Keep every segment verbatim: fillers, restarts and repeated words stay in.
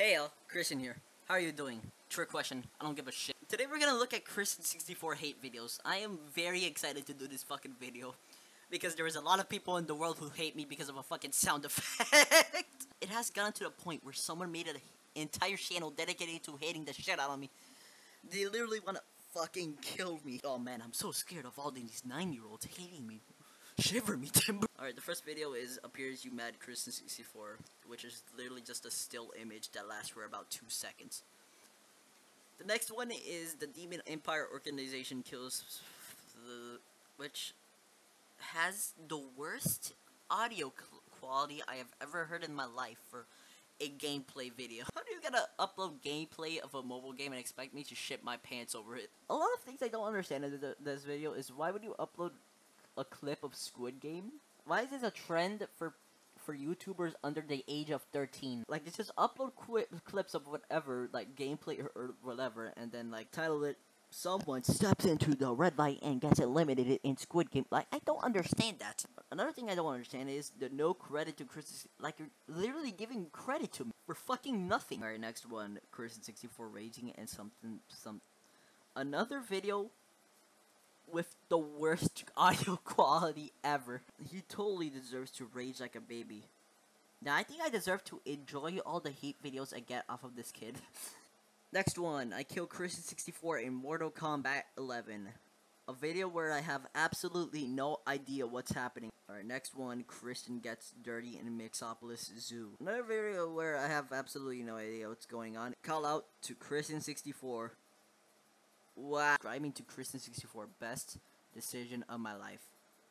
Hey y'all, Christian here. How are you doing? Trick question, I don't give a shit. Today we're gonna look at Christian sixty-four hate videos. I am very excited to do this fucking video because there is a lot of people in the world who hate me because of a fucking sound effect. It has gotten to the point where someone made an entire channel dedicated to hating the shit out of me. They literally wanna fucking kill me. Oh man, I'm so scared of all these nine-year-olds hating me. Shiver me timber. Alright, the first video is Appears You Mad Christian sixty-four, which is literally just a still image that lasts for about two seconds. The next one is the Demon Empire Organization Kills, the, which has the worst audio quality I have ever heard in my life for a gameplay video. How do you gotta upload gameplay of a mobile game and expect me to shit my pants over it? A lot of things I don't understand in this video is why would you upload a clip of Squid Game? Why is this a trend for for YouTubers under the age of thirteen? Like, they just upload qu clips of whatever, like gameplay or, or whatever, and then like title it, "Someone steps into the red light and gets eliminated in Squid Game." Like, I don't understand that. Another thing I don't understand is the no credit to Christian. Like, you're literally giving credit to me for fucking nothing. Alright, next one, Christian sixty-four raging and something some another video with the worst audio quality ever. He totally deserves to rage like a baby. Now, I think I deserve to enjoy all the hate videos I get off of this kid. Next one, I kill Christian sixty-four in Mortal Kombat eleven. A video where I have absolutely no idea what's happening. Alright, next one, Christian gets dirty in Mixopolis Zoo. Another video where I have absolutely no idea what's going on. Call out to Christian sixty-four. Wow. Subscribing to Christian sixty-four, best decision of my life.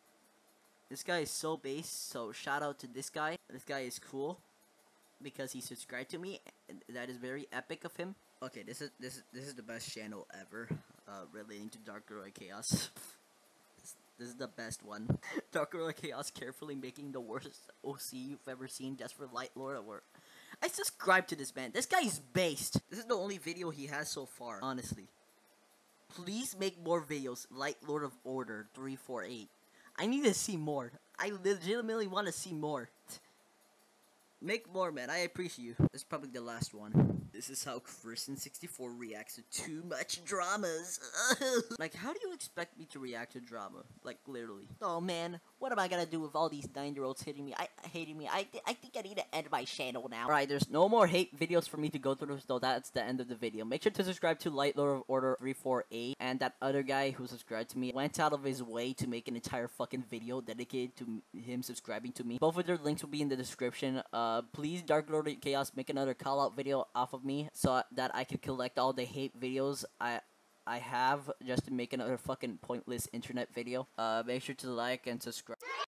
This guy is so base, so shout out to this guy. This guy is cool because he subscribed to me. That is very epic of him. Okay, this is this is this is the best channel ever, uh, relating to darklord chaos. this, this is the best one. darklord chaos carefully making the worst O C you've ever seen just for lightlord or. I subscribe to this man. This guy is based. This is the only video he has so far, honestly. Please make more videos like Lord of Order three four eight. I need to see more. I legitimately want to see more. Make more, man. I appreciate you. This is probably the last one. This is how Christian sixty-four reacts to too much dramas. Like, how do you expect me to react to drama? Like, literally. Oh, man. What am I gonna do with all these nine-year-olds hitting me? I hating me. I, th I think I need to end my channel now. Alright, there's no more hate videos for me to go through, so that's the end of the video. Make sure to subscribe to Lightlord of Order three four eight. And that other guy who subscribed to me went out of his way to make an entire fucking video dedicated to him subscribing to me. Both of their links will be in the description. Uh, please, darklord chaos, make another call-out video off of me so that I can collect all the hate videos I I have just to make another fucking pointless internet video. Uh, make sure to like and subscribe.